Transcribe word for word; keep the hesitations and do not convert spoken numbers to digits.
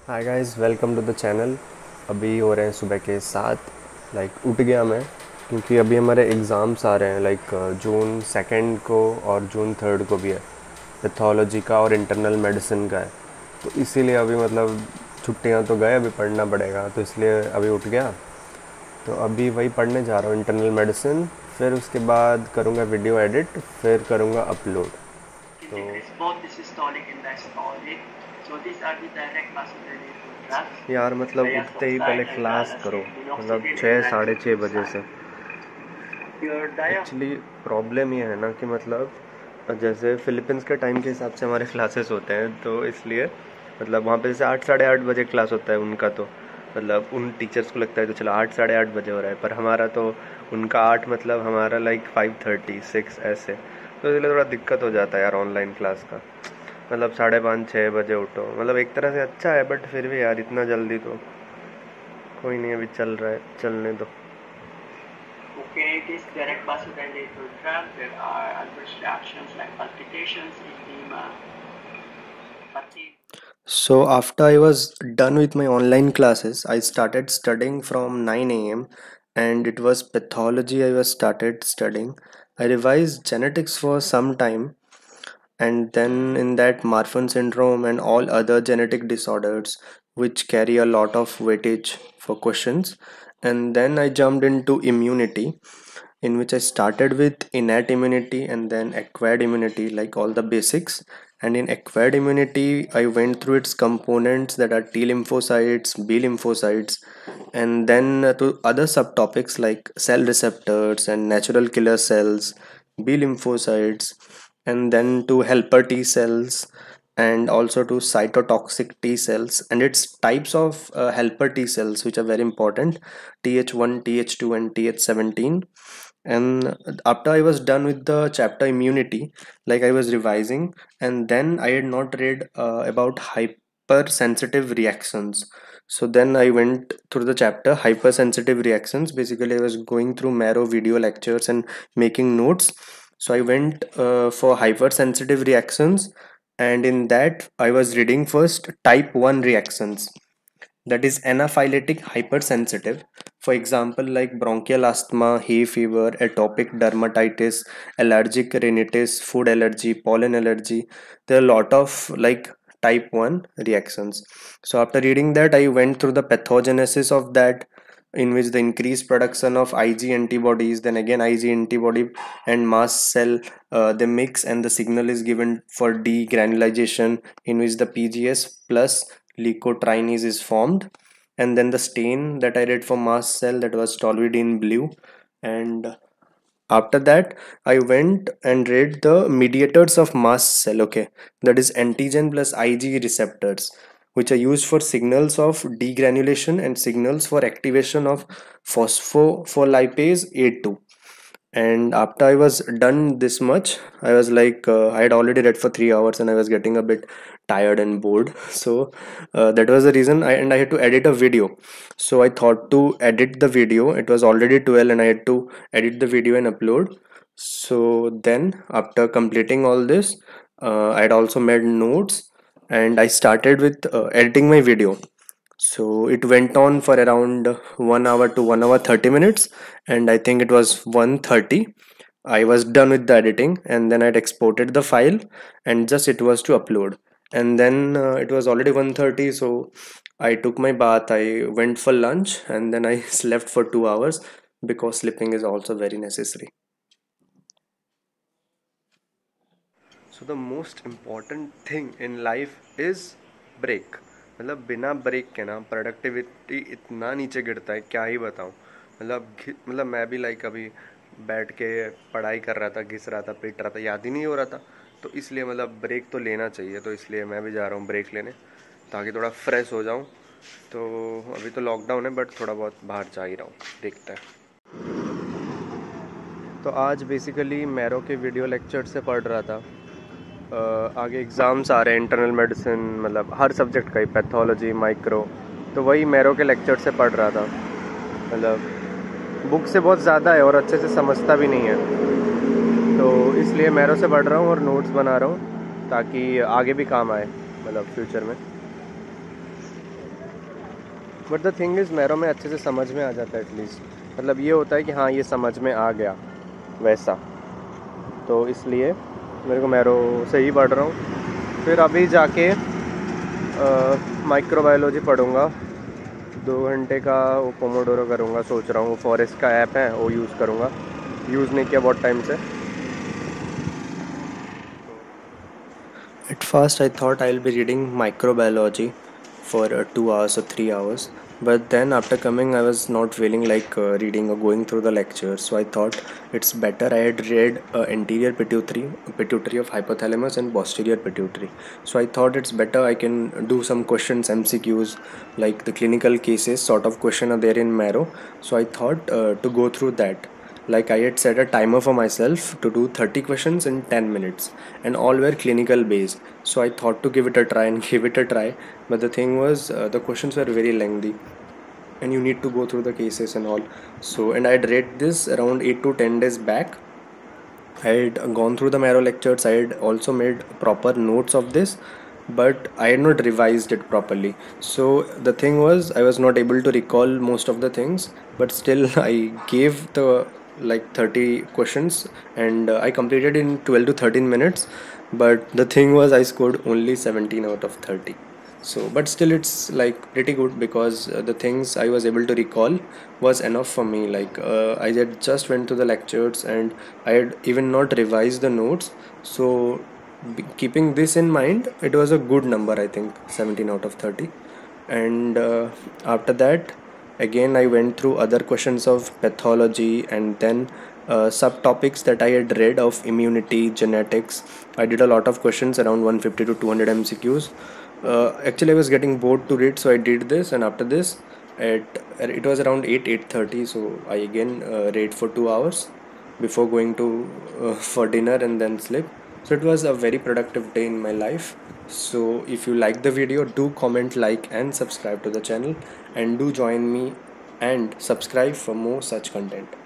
Hi guys, welcome to the channel. अभी हो रहे हैं सुबह के सात। लाइक उठ गया मैं, क्योंकि अभी हमारे एग्ज़ाम्स आ रहे हैं। लाइक जून सेकंड को और जून थर्ड को भी है। पैथोलॉजी का और इंटरनल मेडिसिन का है। तो इसीलिए अभी मतलब छुट्टियां तो गए, अभी पढ़ना पड़ेगा, तो इसलिए अभी उठ गया। तो अभी वही पढ़ने जा रहा हूँ, इंटरनल मेडिसिन। फिर उसके बाद करूँगा वीडियो एडिट, फिर करूँगा upload. In decrease both the systolic and diastolic. So these are the direct vasodilatory drugs. यार मतलब उठते ही पहले Diazoxide, क्लास करो, hydralazine, मतलब minoxidil, and छः साढ़े छः बजे से। nitroglyceride. Your dia actually problem ये है ना कि मतलब जैसे फिलीपींस के टाइम के हिसाब से हमारे क्लासेस होते हैं, तो इसलिए मतलब वहाँ पे जैसे आठ साढ़े आठ बजे क्लास होता है उनका, तो मतलब उन टीचर्स को लगता है तो चलो आठ साढ़े आठ बजे हो रहा है, पर हमारा तो उनका आठ मतलब हमारा लाइक फाइव थर्टी सिक्स ऐसे। तो इसलिए थोड़ा दिक्कत हो जाता है यार ऑनलाइन क्लास का। मतलब साढ़े पाँच छः बजे उठो, मतलब एक तरह से अच्छा है, बट फिर भी यार इतना जल्दी तो कोई नहीं, अभी चल रहा है, चलने दो। okay, this direct vasodilator drug, there are adverse reactions like palpitations, edema, fatigue. So after I was done with my online classes, I started studying from nine a m and it was pathology I was started studying. I revised genetics for some time, and then in that Marfan syndrome and all other genetic disorders which carry a lot of weightage for questions. And then I jumped into immunity, in which I started with innate immunity and then acquired immunity, like all the basics. And in acquired immunity, I went through its components, that are T lymphocytes, B lymphocytes, and then uh, to other subtopics like cell receptors and natural killer cells, B lymphocytes, and then to helper T cells, and also to cytotoxic T cells and its types of uh, helper T cells, which are very important: T H one, T H two, and T H seventeen. And after I was done with the chapter immunity, like I was revising, and then I had not read uh, about hypersensitive reactions. So then I went through the chapter hypersensitive reactions. Basically, I was going through Marrow video lectures and making notes. So I went uh, for hypersensitive reactions, and in that I was reading first type one reactions, that is anaphylactic hypersensitive. For example, like bronchial asthma, hay fever, atopic dermatitis, allergic rhinitis, food allergy, pollen allergy. There are a lot of like type one reactions. So after reading that, I went through the pathogenesis of that, in which the increased production of Ig antibodies, then again Ig antibody and mast cell, uh, they mix and the signal is given for degranulation, in which the pgs plus leukotrienes is formed. And then the stain that I read for mast cell, that was toluidine blue. And after that, I went and read the mediators of mast cell. Okay, that is antigen plus Ig receptors, which are used for signals of degranulation and signals for activation of phospholipase A two. And after I was done this much, I was like, uh, I had already read for three hours and I was getting a bit tired and bored. So uh, that was the reason I, and I had to edit a video. So I thought to edit the video. It was already twelve and I had to edit the video and upload. So then after completing all this, uh, I had also made notes, and I started with uh, editing my video. So it went on for around one hour to one hour thirty minutes, and I think it was one thirty. I was done with the editing, and then I'd exported the file, and just it was to upload. And then uh, it was already one thirty, so I took my bath, I went for lunch, and then I slept for two hours, because sleeping is also very necessary. So the most important thing in life is break. मतलब बिना break के ना productivity इतना नीचे गिरता है, क्या ही बताऊँ। मतलब मतलब मैं भी लाइक अभी बैठ के पढ़ाई कर रहा था, घिस रहा था, पिट रहा था, याद ही नहीं हो रहा था। तो इसलिए मतलब ब्रेक तो लेना चाहिए, तो इसलिए मैं भी जा रहा हूँ ब्रेक लेने, ताकि थोड़ा फ्रेश हो जाऊँ। तो अभी तो लॉकडाउन है, बट थोड़ा बहुत बाहर जा ही रहा हूँ, देखते हैं। तो आज बेसिकली मैरो के वीडियो लेक्चर से पढ़ रहा था। Uh, आगे एग्ज़ाम्स आ रहे हैं, इंटरनल मेडिसिन, मतलब हर सब्जेक्ट का ही, पैथोलॉजी, माइक्रो। तो वही मैरो के लेक्चर से पढ़ रहा था। मतलब बुक से बहुत ज़्यादा है और अच्छे से समझता भी नहीं है, तो इसलिए मैरो से पढ़ रहा हूँ और नोट्स बना रहा हूँ, ताकि आगे भी काम आए, मतलब फ्यूचर में। But the thing is Marrow में अच्छे से समझ में आ जाता है एटलीस्ट, मतलब ये होता है कि हाँ ये समझ में आ गया वैसा, तो इसलिए मेरे को मैरो से ही पढ़ रहा हूँ। फिर अभी जाके माइक्रोबायोलॉजी पढ़ूँगा, दो घंटे का वो पोमोडोरो करूँगा सोच रहा हूँ। फॉरेस्ट का ऐप है वो यूज़ करूँगा, यूज़ नहीं किया बहुत टाइम से। At first, I thought I'll be reading microbiology for uh, two hours or three hours, but then after coming, I was not feeling like uh, reading or going through the lectures. So I thought it's better. I had read uh, anterior pituitary, pituitary of hypothalamus and posterior pituitary. So I thought it's better. I can do some questions, M C Qs, like the clinical cases sort of question are there in Marrow. So I thought uh, to go through that. Like I had set a timer for myself to do thirty questions in ten minutes, and all were clinical based. So I thought to give it a try and give it a try. But the thing was, uh, the questions were very lengthy, and you need to go through the cases and all. So, and I had read this around eight to ten days back. I had gone through the Marrow lectures. I had also made proper notes of this, but I had not revised it properly. So the thing was, I was not able to recall most of the things, but still I gave the like thirty questions, and uh, I completed in twelve to thirteen minutes. But the thing was, I scored only seventeen out of thirty. So but still it's like pretty good, because uh, the things I was able to recall was enough for me. Like uh, I had just went to the lectures, and I had even not revised the notes. So b- keeping this in mind, it was a good number, I think seventeen out of thirty. And uh, after that, again I went through other questions of pathology, and then uh, subtopics that I had read of immunity, genetics. I did a lot of questions, around one fifty to two hundred M C Qs. Uh, actually, I was getting bored to read, so I did this. And after this, at it was around eight eight thirty, so I again uh, read for two hours before going to uh, for dinner and then sleep. So it was a very productive day in my life. So if you like the video, do comment, like and subscribe to the channel, and do join me and subscribe for more such content.